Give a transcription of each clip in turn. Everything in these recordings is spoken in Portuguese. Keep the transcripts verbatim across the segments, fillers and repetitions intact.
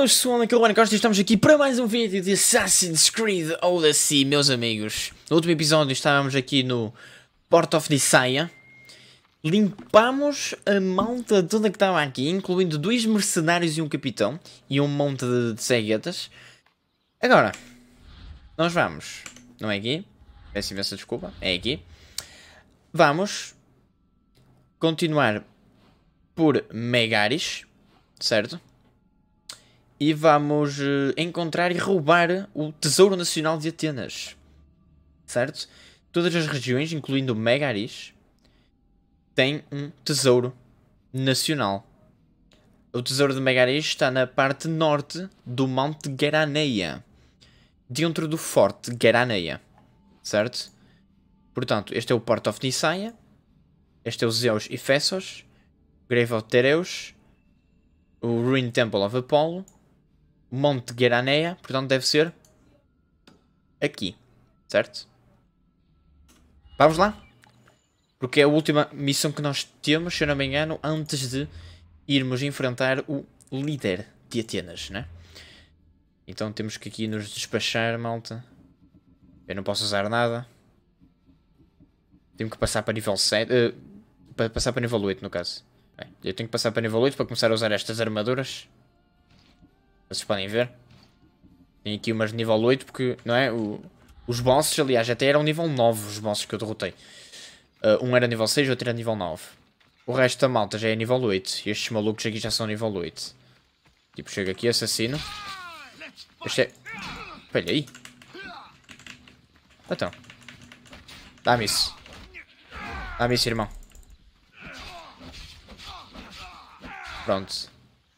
Boas pessoal, aqui é o Rony Costa e estamos aqui para mais um vídeo de Assassin's Creed Odyssey, meus amigos. No último episódio estávamos aqui no Port of Nisaia. Limpamos a malta toda que estava aqui, incluindo dois mercenários e um capitão. E um monte de, de ceguetas. Agora, nós vamos, não é aqui, peço imensa desculpa, é aqui. Vamos continuar por Megaris, certo? E vamos uh, encontrar e roubar o Tesouro Nacional de Atenas. Certo? Todas as regiões, incluindo Megaris, têm um Tesouro Nacional. O Tesouro de Megaris está na parte norte do Monte Geraneia. Dentro do Forte Geraneia. Certo? Portanto, este é o Port of Nisaia. Este é o Zeus Efessos. Grave of Tereus. O Ruined Temple of Apollo. Monte Geraneia, portanto deve ser aqui, certo? Vamos lá? Porque é a última missão que nós temos, se eu não me engano, antes de irmos enfrentar o líder de Atenas, né? Então temos que aqui nos despachar, malta. Eu não posso usar nada. Tenho que passar para nível sete, uh, para passar para nível oito no caso. Bem, eu tenho que passar para nível oito para começar a usar estas armaduras. Vocês podem ver. Tem aqui umas de nível oito porque, não é? O, os bosses, aliás, até eram nível nove os bosses que eu derrotei. Uh, um era nível seis, outro era nível nove. O resto da malta já é nível oito. E estes malucos aqui já são nível oito. Tipo, chega aqui, assassino. Este é... Olha aí. Então. Dá-me isso. Dá-me isso, irmão. Pronto.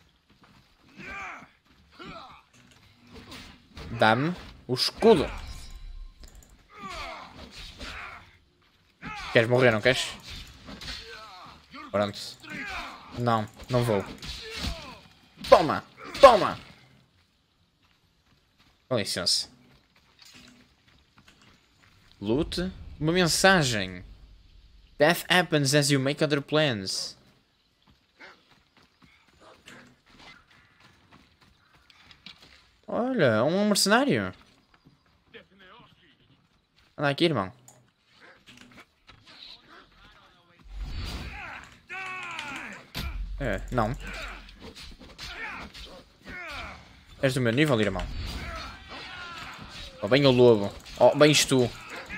Dá-me o escudo. Queres morrer, não queres? Pronto. Não, não vou. Toma! Toma! Com licença. Loot. Uma mensagem. Death happens as you make other plans. Olha, um mercenário. Anda aqui, irmão. É, não. És do meu nível, irmão. Oh, bem o lobo. Oh, bens tu.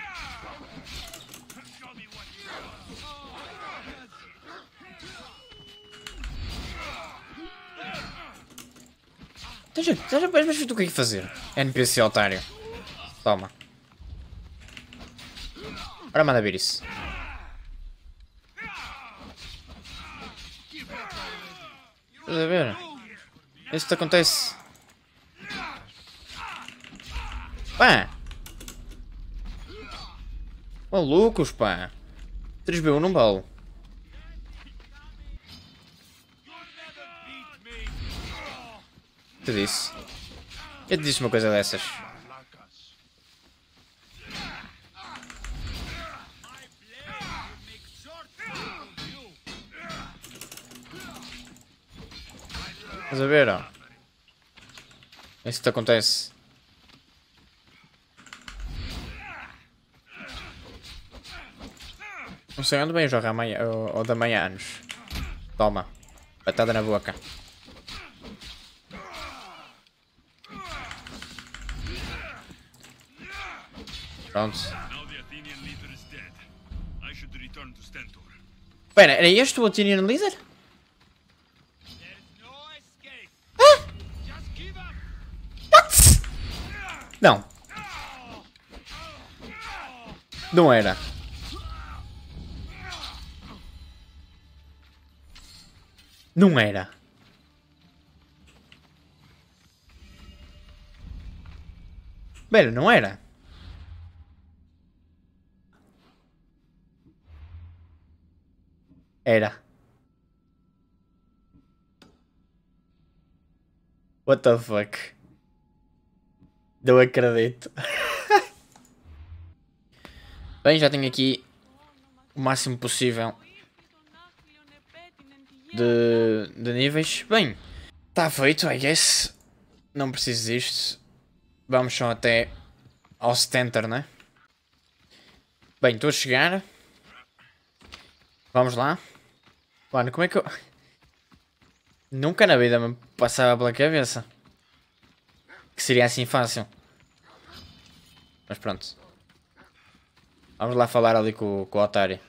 Já já vais ver o que é que fazer. N P C otário. Toma. Ora, manda ver isso. Estás a ver? Isto acontece. Pá! Malucos, pá! três B um não vale. Te disse. Eu te disse uma coisa dessas. Estás a ver, ó. É isso que te acontece. Não sei onde bem eu jogo ou da manhã anos. Toma. Patada na boca. Pronto. Espera, era este o Athenian Leader? Ah? What? Não. Não era. Não era. Espera, não era. Era. What the fuck? Não acredito. Bem, já tenho aqui o máximo possível de, de níveis. Bem, está feito, I guess. não preciso disto. Vamos só até ao Stentor, né? Bem, estou a chegar. Vamos lá. Mano, como é que eu... Nunca na vida me passava pela cabeça que seria assim fácil. Mas pronto. Vamos lá falar ali com, com o otário.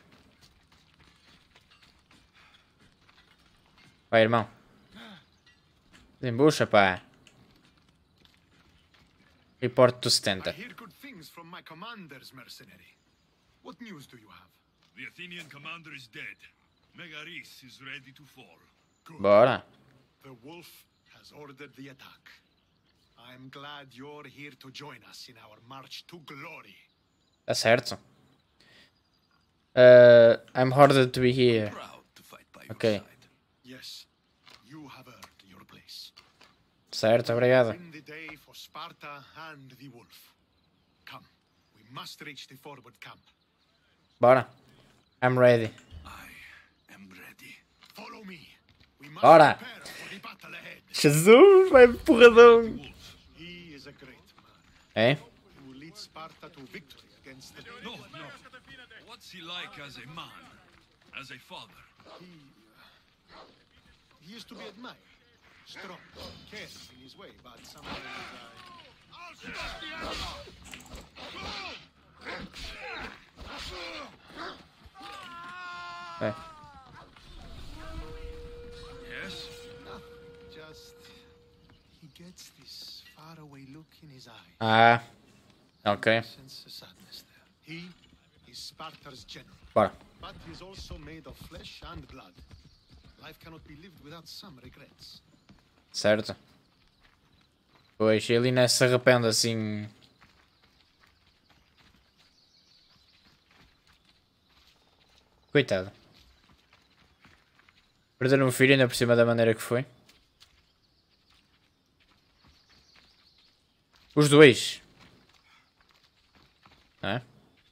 Vai, irmão. Desembucha, pá. Report to Stentor. I hear good things from my commanders, mercenary. What news do you have? The Athenian commander is dead. Megaris is ready to fall. Good. Bora. The wolf has ordered the attack. I'm glad you're here to join us in our march to glory. Tá certo. Uh, I'm ordered to be here. Proud to fight by your Okay. side. Yes, you have earned your place. Certo, obrigado. Win the day for Sparta and the wolf. Come, we must reach the forward camp. Bora. I'm ready. I am ready. Follow me. We must Bora. prepare for the battle ahead. Jesus, vai porradão. Wolf. He is a great man É? who will lead Sparta to victory against the No, no. What's he like as a man? As a father? He is to be admired. Strong, caring in his way, but sometimes uh, É. Yes? just he gets this faraway look in his eye. Ah. Ok. Sense a sadness there. He is Sparta's general, Bora. but he is also made of flesh and blood. Life cannot be lived without some regrets. Certo. Pois, ele não se arrepende assim. Coitado. Perder um filho ainda por cima da maneira que foi. Os dois. Não é?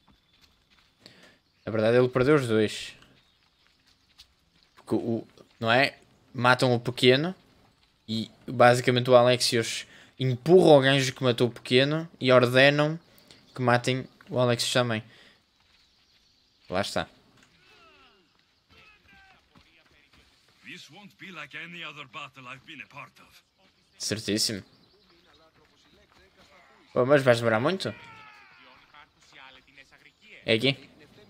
Na verdade ele perdeu os dois. Porque o... Não é? Matam o pequeno. E basicamente o Alexios empurra o gajo que matou o pequeno. E ordenam que matem o Alexios também. Lá está. This won't be like any other battle I've been a part of. Certíssimo. Pô, mas vais demorar muito? É aqui?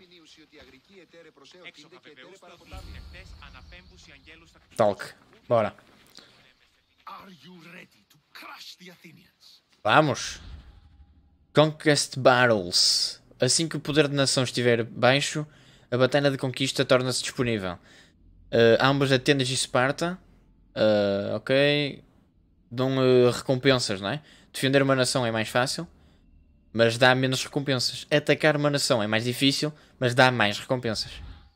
Talk. Bora. Are you ready to crush the Athenians? Vamos. Conquest Battles. Assim que o poder de nação estiver baixo, a batalha de conquista torna-se disponível. Uh, ambas Atenas e Esparta. Uh, ok. Dão uh, recompensas, não é? Defender uma nação é mais fácil, mas dá menos recompensas. Atacar uma nação é mais difícil, mas dá mais recompensas.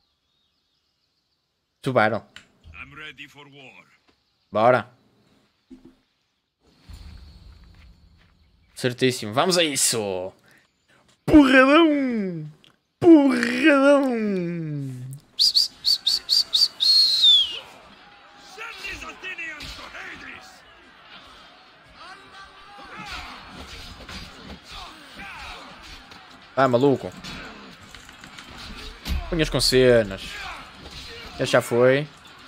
Tubarão. I'm ready for war. Bora. Certíssimo. Vamos a isso. Porradão. Porradão. Send these Athenians to Hades! Ah, maluco. Punhas com cenas. Esse já foi.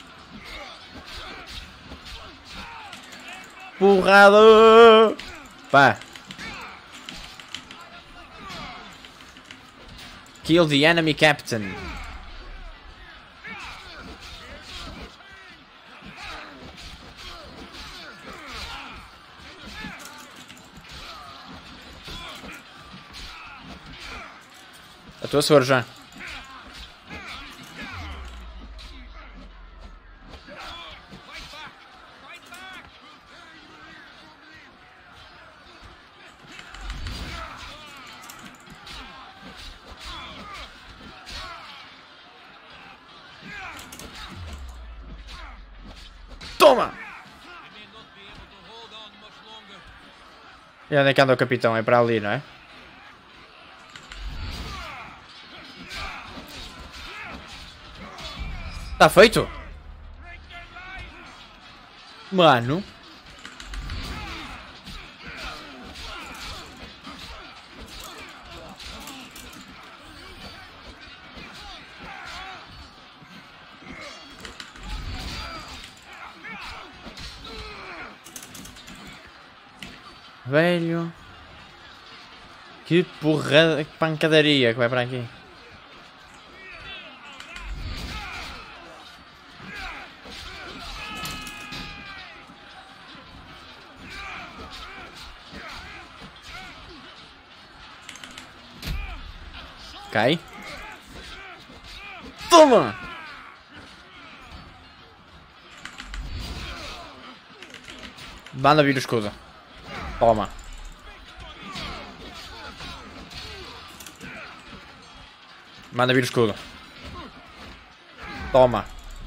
Porrada. Pá. Kill the enemy captain. A tua senhora já. Toma! E onde é que anda o capitão? É para ali, não é? Tá feito? Velho. Que porrada, que pancadaria que vai para aqui. Cai. Toma! Manda vir o escudo. Toma. Manda vir o escudo. Toma.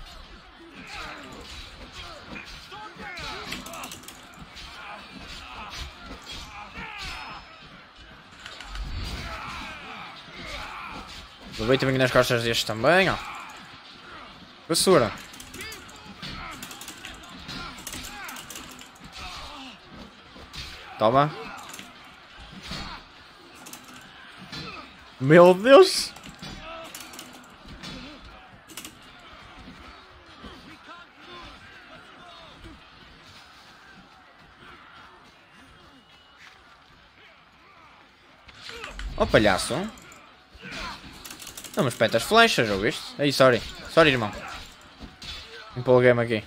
Aproveita bem nas costas deste também, ó. Basura. Toma. Meu Deus. Ó palhaço. Não me espeta as flechas, ouviste? Aí, sorry. Sorry, irmão. Empolguei-me aqui.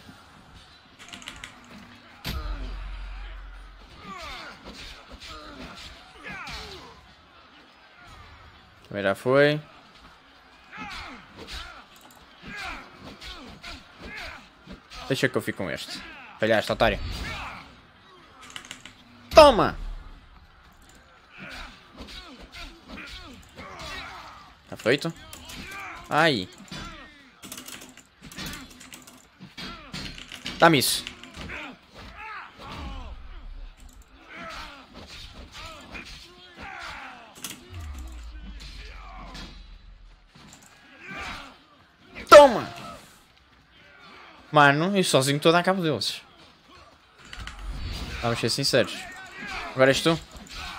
Também já foi. Deixa que eu fico com este. Palhaço, otário. Toma! Tá feito? Ai. Dá-me isso. Toma! Mano, eu sozinho estou a dar cabo deles. Vamos ser sinceros. Agora és tu.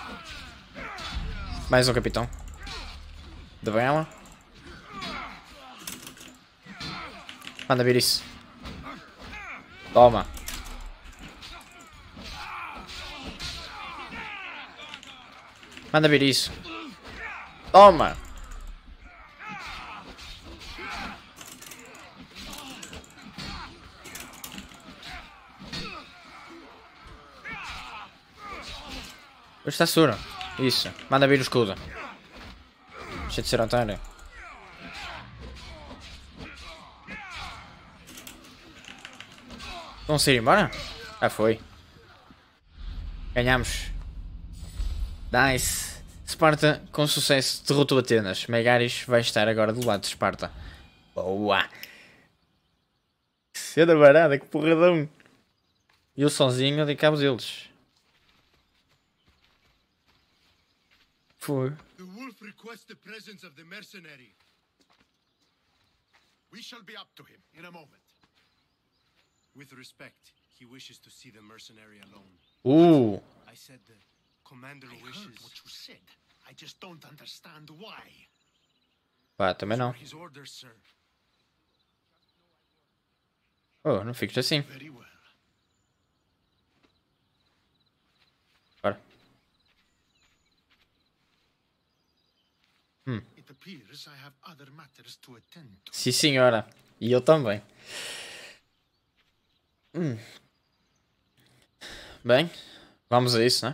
Mais um capitão. De bela. Manda vir isso. Toma. Manda vir isso. Toma. Hoje está sura. Isso. Manda vir o escudo. Deixa de ser otário. Vamos sair embora? Já foi. Ganhamos. Nice. Esparta com sucesso derrotou Atenas. Megaris vai estar agora do lado de Esparta. Boa. Cena barada, que porradão. Eu sozinho dei cabo deles. Foi. The wolf requests the presence of the mercenary. We shall be up to him in a moment. With respect, he wishes to see the mercenary alone. Uh. I said the commander I wishes. heard what you said. I just don't understand why. Pá, também não. His orders, sir. Oh, não fiques assim. Very well. Bora. Hum. It appears I have other matters to attend to. Sim, senhora. E eu também. Hum. Bem, vamos a isso, né?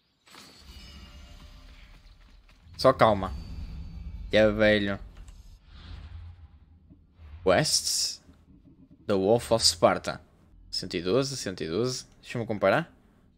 Só calma. É velho. Quests. The Wolf of Sparta. cento e doze, cento e doze. Deixa-me comparar.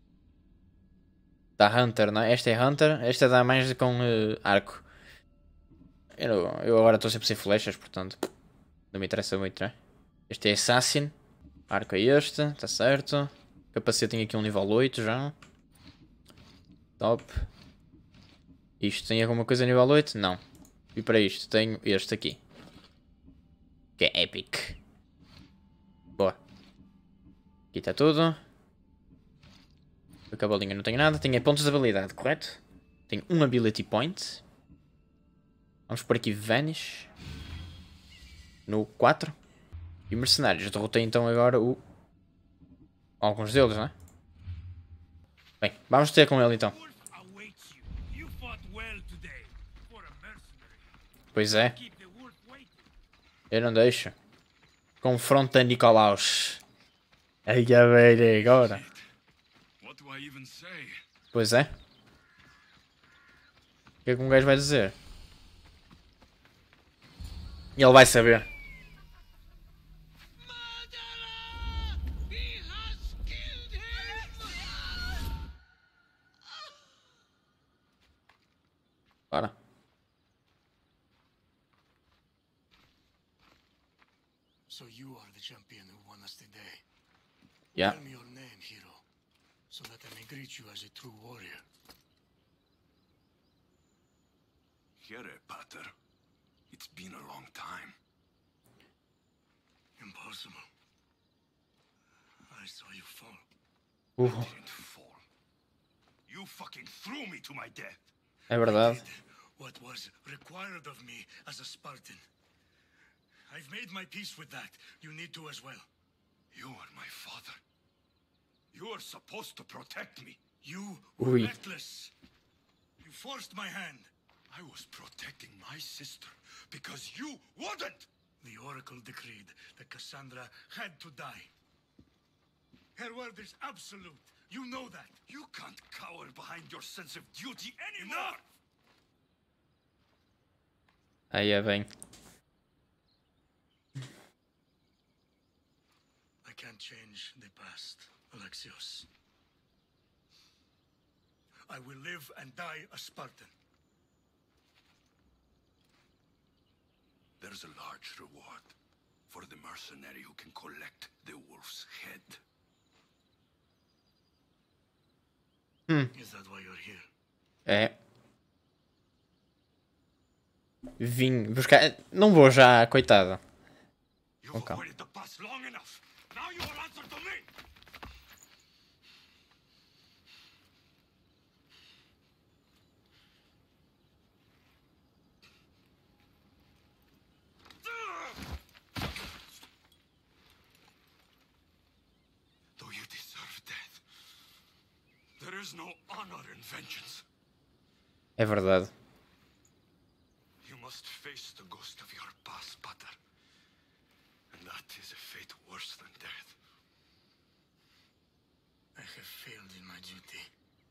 Da Hunter, não é? Esta é Hunter. Esta dá mais com uh, arco. Eu, eu agora estou sempre sem flechas, portanto não me interessa muito, né? Este é Assassin. Arco é este, está certo. Capacete tem aqui um nível oito já. Top. Isto tem alguma coisa nível oito? Não. E para isto tenho este aqui. Que é Epic. Boa. Aqui está tudo. A cavalinha não tem nada. Tenho pontos de habilidade, correto? Tenho um Ability Point. Vamos por aqui Vanish. No quatro. E mercenários. Derrotei então agora o... alguns deles, não é? Bem, vamos ter com ele então. Wolf awaits you. You fought well today. For a mercenary. Pois é, Keep the wolf waiting. eu não deixo. Confronta Nicolaus. Aí a ver agora. What do I even say? Pois é. O que é que um gajo vai dizer? Ele vai saber. Bora. So you are the champion who won us today. Yeah. Tell me your name, hero, so that I may greet you as a true warrior. Here, Pater. It's been a long time. Impossible. I saw you fall. Uh, Didn't fall. You fucking threw me to my death. é verdade. Did what was required of me as a Spartan. I've made my peace with that. You need to as well. You are my father. You are supposed to protect me. You were Oui. reckless. You forced my hand. I was protecting my sister because you wouldn't. The Oracle decreed that Cassandra had to die. Her word is absolute. You know that. You can't cower behind your sense of duty anymore. Aí é bem. I can't change the past, Alexios. I will live and die a Spartan. There's a large reward for the mercenary who can collect the wolf's head. Is that why you're here? É. Vim buscar. Não vou já, coitado. You've Okay. avoided the past long enough. Now you will answer to me. Though you deserve death, there is no honor in vengeance. É verdade. You must face the ghost of your past, Pater. And that is a fate worse than death. I have failed in my duty.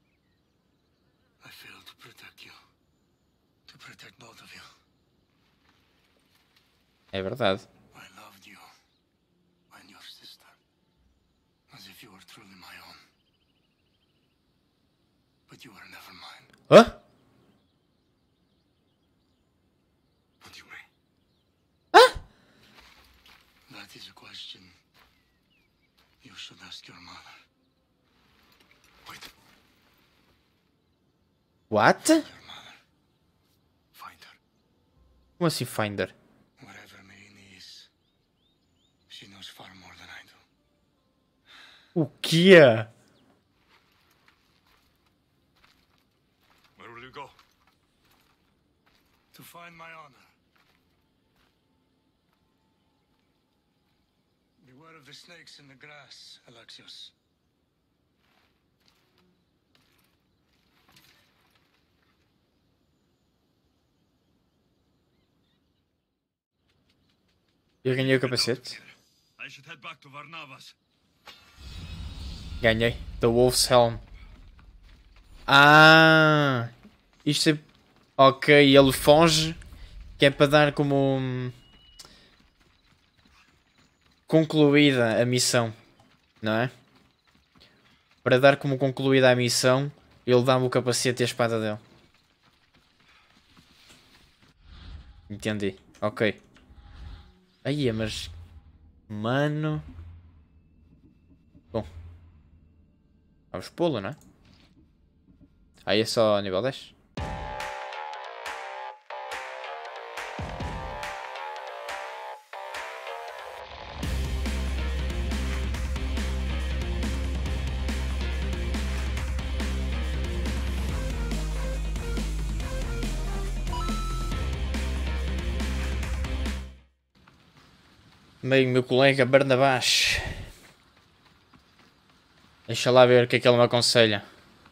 I failed to protect you. To protect both of you. É verdade. I loved you and your sister as if you were truly my own. But you were never mine. Hã? What do you mean? That is a question you should ask your mother. Wait, What? Your mother, find her. Como assim Finder? whatever Meini is, she knows far more than I do. O quê? Where will you go? To find my honor. Beware of the snakes in the grass, Alexios. Eu ganhei o capacete. I should head back to Varnavas. Ganhei. The Wolf's Helm. Ah! Isto é... Ok, ele foge. Que é para dar como... hum, concluída a missão. Não é? Para dar como concluída a missão, ele dá-me o capacete e a espada dele. Entendi. Ok. Aí, mas... Mano... Bom. Vamos pô-lo, não é? Aí é só nível dez. Bem, meu colega Barnabás. Deixa lá ver o que é que ele me aconselha.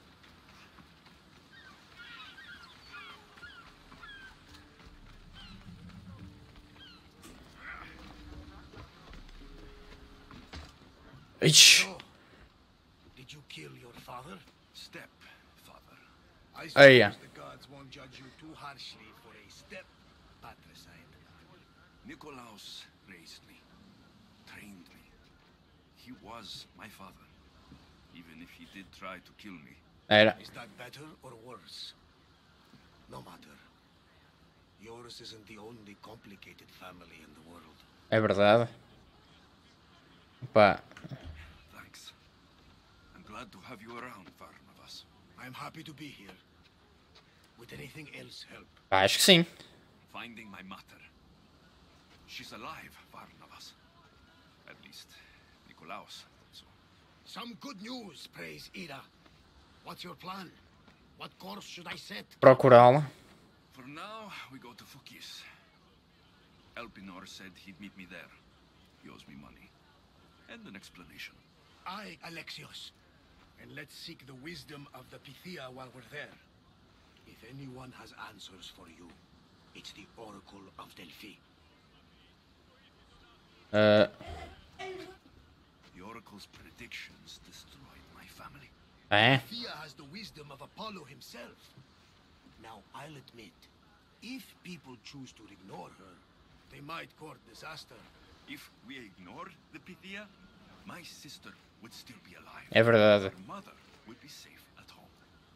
Ixi. So, did you kill your father? Stepfather. I Oh, yeah. suppose the gods won't judge you too harshly for a step patricide. Nikolaos raised me, trained me. He was my father, even if he did try to kill me. Era. Is that better or worse? No matter. Yours isn't the only complicated family in the world. É verdade. Pá. Thanks. I'm glad to have you around, Varnavas. I'm happy to be here. Would anything else help? Acho que sim. Finding my mother. She's alive, Varnavas. At least, Nikolaos thought so. Some good news, praise Ida. What's your plan? What course should I set? Procurá-la. For now, we go to Fukis. Elpinor said he'd meet me there. He owes me money. And an explanation. I, Alexios. And let's seek the wisdom of the Pythia while we're there. If anyone has answers for you, it's the Oracle of Delphi. Uh, The Oracle's predictions destroyed my family. é? Pythia has the wisdom of Apollo himself. Now, I'll admit, if people choose to ignore her, they might court disaster. If we ignore the Pythia, my sister would still be alive. É verdade. Her mother would be safe at home.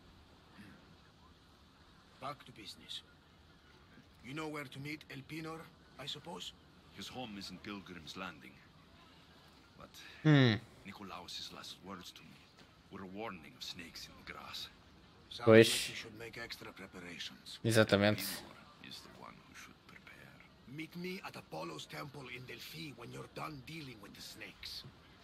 Back to business. You know where to meet Elpinor, I suppose? His home is in Pilgrim's Landing. But Hmm. Nikolaos' last words to me were a warning of snakes in the grass. Sounds Pois. like you should make extra preparations. Exatamente. Elpinor is the one who should prepare. Meet me at Apollo's temple in Delphi when you're done dealing with the snakes.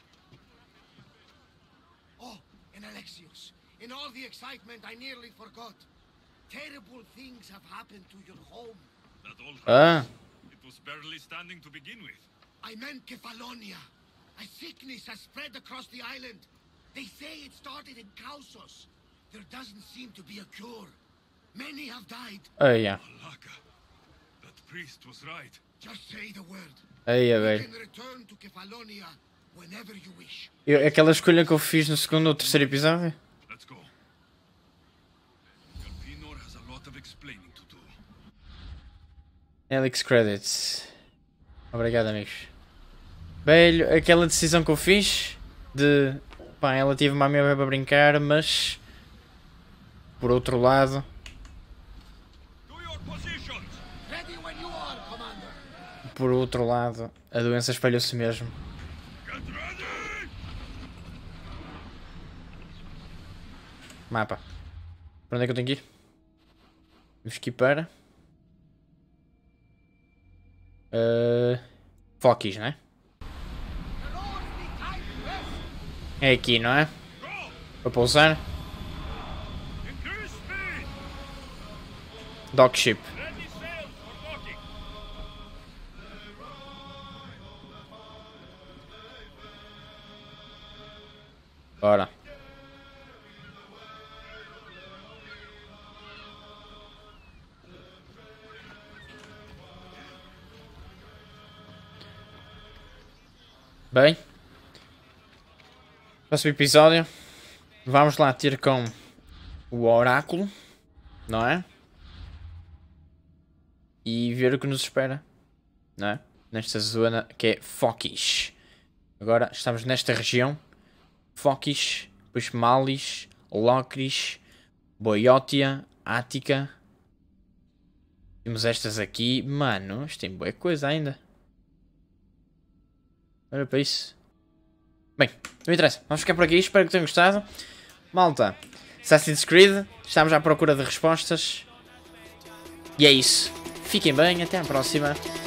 Oh, and Alexios, in all the excitement, I nearly forgot. Terrible things have happened to your home. That old Ah. It was barely standing to begin with. I meant Kefalonia. A sickness has spread across the island. They say it started in Kausos. There doesn't seem to be a cure. Many have died. Ai, yeah. Alaka. That priest was right. Just say the word. Ai, You velho. can return to Kefalonia whenever you wish. Eu, aquela escolha que eu fiz no segundo ou terceiro episódio. Let's go. Elpinor has a lot of explaining to do. Alex Credits. Obrigado, amigos. Velho, aquela decisão que eu fiz de... Pá, ela tive uma amiga para brincar, mas... Por outro lado... To your positions! Ready when you are, Commander. Por outro lado, a doença espalhou-se mesmo. Get ready! Mapa. Para onde é que eu tenho que ir? Temos que ir para... Uh... Fokis, não é? É aqui, não é? Para pousar. Increase speed! Dockship. Ready sails for docking! Bora. Bem, próximo episódio vamos lá ter com o oráculo, não é? E ver o que nos espera, não é? Nesta zona que é Fokis. Agora estamos nesta região. Fokis, depois Malis, Locris, Boiótia, Ática. Temos estas aqui. Mano, isto tem boa coisa ainda. Olha para isso. Bem, não interessa. Vamos ficar por aqui. Espero que tenham gostado. Malta, Assassin's Creed. Estamos à procura de respostas. E é isso. Fiquem bem. Até à próxima.